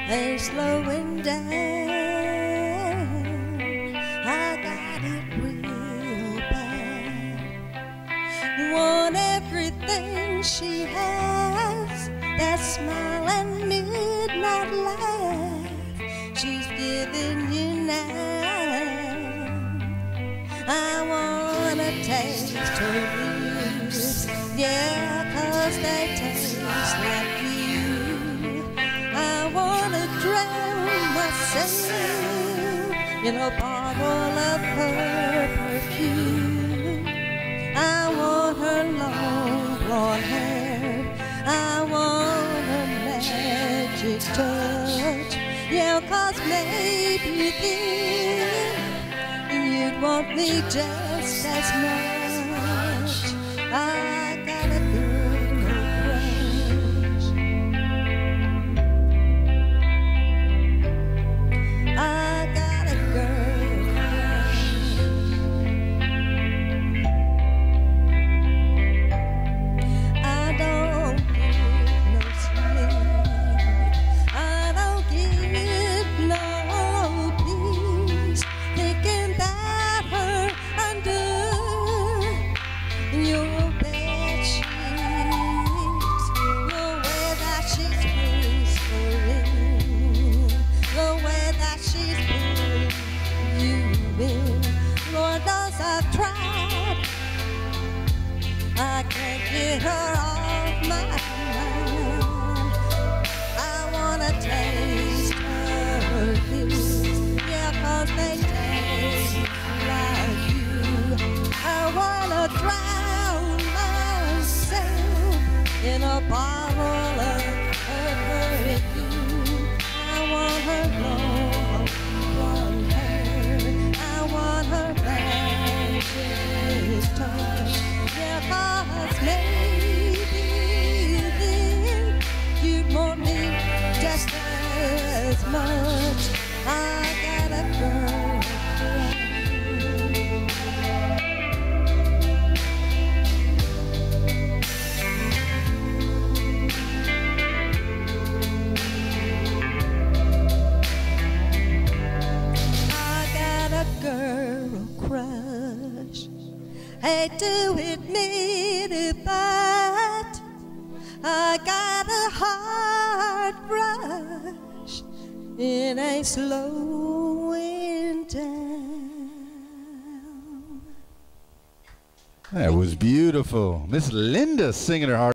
ain't slowing down. I got it real bad. Want everything she has, that smile and midnight laugh she's giving you now. I wanna taste her lips, yeah, 'cause they taste like you. I wanna drown myself in a bottle of her perfume. I want her long blonde hair, I want her magic touch, yeah, 'cause maybe then you'd want me just as much. I got a girl crush. I got a girl crush. I don't get no sleep, I don't get no peace, thinking about her under your bed sheets, the way that she's whispering, the way that she's pulling you in. Lord knows I've tried, I can't get her off my mind. I wanna taste her lips, yeah, 'cause they taste like you. I wanna drown myself in a bottle of her perfume. I want her long blonde hair, I want her magic touch, yeah, 'cause maybe then you'd want me just as much. I got a girl crush. Girl crush. Hate to admit it, but I got a heart rush. It ain't slowing down. That was beautiful. Miss Linda singing her heart.